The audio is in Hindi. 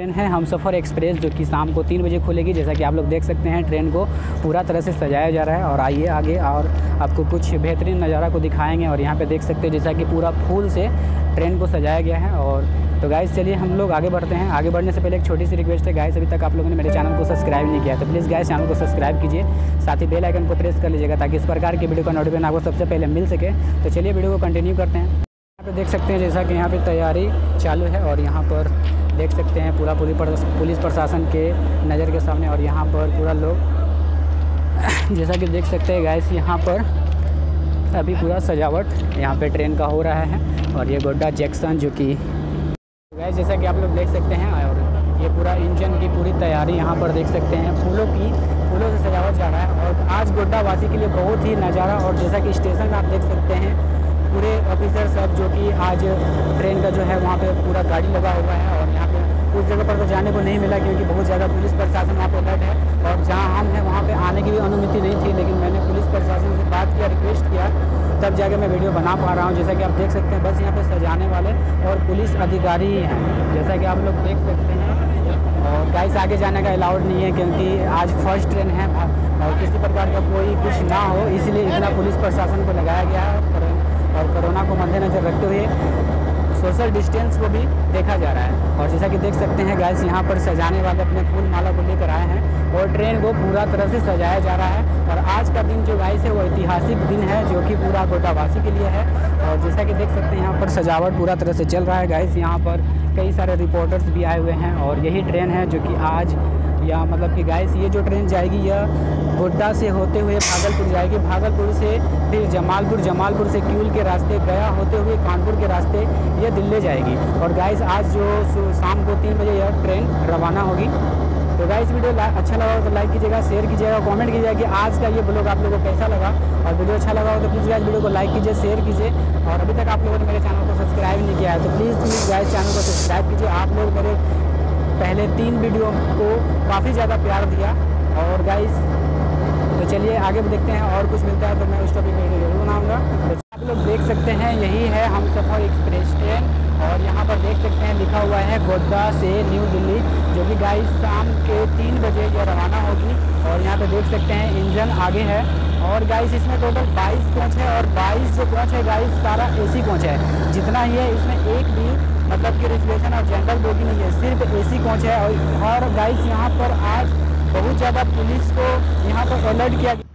ट्रेन है हमसफ़र एक्सप्रेस, जो कि शाम को 3 बजे खुलेगी। जैसा कि आप लोग देख सकते हैं ट्रेन को पूरा तरह से सजाया जा रहा है। और आइए आगे और आपको कुछ बेहतरीन नज़ारा को दिखाएंगे। और यहाँ पे देख सकते हैं जैसा कि पूरा फूल से ट्रेन को सजाया गया है। और तो गाइस चलिए हम लोग आगे बढ़ते हैं। आगे बढ़ने से पहले एक छोटी सी रिक्वेस्ट है गाइस, अभी तक आप लोगों ने मेरे चैनल को सब्सक्राइब नहीं किया तो प्लीज़ गाइस चैनल को सब्सक्राइब कीजिए, साथ ही बेल आइकन को प्रेस कर लीजिएगा ताकि इस प्रकार की वीडियो का नोटिफिकेशन आपको सबसे पहले मिल सके। तो चलिए वीडियो को कंटिन्यू करते हैं। यहाँ पे देख सकते हैं जैसा कि यहाँ पे तैयारी चालू है। और यहाँ पर देख सकते हैं पूरा पुलिस प्रशासन के नज़र के सामने। और यहाँ पर पूरा लोग जैसा कि देख सकते हैं गाइस, यहाँ पर अभी पूरा सजावट यहाँ पे ट्रेन का हो रहा है। और ये गोड्डा जंक्शन जो कि गाइस जैसा कि आप लोग देख सकते हैं, और ये पूरा इंजन की पूरी तैयारी यहाँ पर देख सकते हैं, फूलों से सजावट जा रहा है। और आज गोड्डा वासी के लिए बहुत ही नज़ारा। और जैसा कि स्टेशन आप देख सकते हैं पूरे ऑफिसर सब जो कि आज ट्रेन का जो है वहाँ पे पूरा गाड़ी लगा हुआ है। और यहाँ पे उस जगह पर तो जाने को नहीं मिला क्योंकि बहुत ज़्यादा पुलिस प्रशासन वहाँ पे अलर्ट है। और जहाँ हम हैं वहाँ पे आने की भी अनुमति नहीं थी, लेकिन मैंने पुलिस प्रशासन से बात किया, रिक्वेस्ट किया, तब जाके मैं वीडियो बना पा रहा हूँ। जैसा कि आप देख सकते हैं बस यहाँ पे सजाने वाले और पुलिस अधिकारी ही हैं, जैसा कि आप लोग देख सकते हैं। और गाइस आगे जाने का अलाउड नहीं है क्योंकि आज फर्स्ट ट्रेन है और किसी प्रकार का कोई कुछ ना हो, इसलिए इतना पुलिस प्रशासन को लगाया गया है। और कोरोना को मद्देनज़र रखते हुए सोशल डिस्टेंस को भी देखा जा रहा है। और जैसा कि देख सकते हैं गाइस यहाँ पर सजाने वाले अपने फूल माला को लेकर आए हैं और ट्रेन को पूरा तरह से सजाया जा रहा है। और आज का दिन जो गाइस है वो ऐतिहासिक दिन है जो कि पूरा गोड्डावासी के लिए है। और जैसा कि देख सकते हैं यहाँ पर सजावट पूरा तरह से चल रहा है गाइस। यहाँ पर कई सारे रिपोर्टर्स भी आए हुए हैं। और यही ट्रेन है जो कि आज या मतलब कि गाइस ये जो ट्रेन जाएगी यह गोड्डा से होते हुए भागलपुर जाएगी, भागलपुर से फिर जमालपुर, जमालपुर से क्यूल के रास्ते गया होते हुए कानपुर के रास्ते यह दिल्ली जाएगी। और गाइस आज जो शाम को 3 बजे यह ट्रेन रवाना होगी। तो गाइस वीडियो अच्छा लगा हो तो लाइक कीजिएगा, शेयर कीजिएगा, कमेंट कीजिएगा कि आज का ये ब्लॉग आप लोगों को कैसा लगा। और वीडियो अच्छा लगा हो तो प्लीज़ गाइस वीडियो को लाइक कीजिए, शेयर कीजिए। और अभी तक आप लोगों ने मेरे चैनल को सब्सक्राइब नहीं किया है तो प्लीज़ गाइस चैनल को सब्सक्राइब कीजिए। आप लोग मेरे पहले 3 वीडियो को काफ़ी ज़्यादा प्यार दिया। और गाइस तो चलिए आगे भी देखते हैं, और कुछ मिलता है तो मैं उस टॉपिक में वीडियो जरूर बनाऊँगा। तो आप लोग देख सकते हैं यही है हमसफ़र एक्सप्रेस ट्रेन। और यहाँ पर देख सकते हैं लिखा हुआ है गोड्डा से न्यू दिल्ली, जो कि गाइस शाम के 3 बजे यह रवाना होगी। और यहाँ पे देख सकते हैं इंजन आगे है। और गाइस इसमें टोटल 22 कोच है। और 22 जो कोच है गाइस सारा AC कोच है, जितना ही है इसमें एक भी मतलब कि रिजर्वेशन और जनरल बोगी नहीं है, सिर्फ AC कोच है। और गाइस यहाँ पर आज बहुत ज़्यादा पुलिस को यहाँ पर अलर्ट किया गया।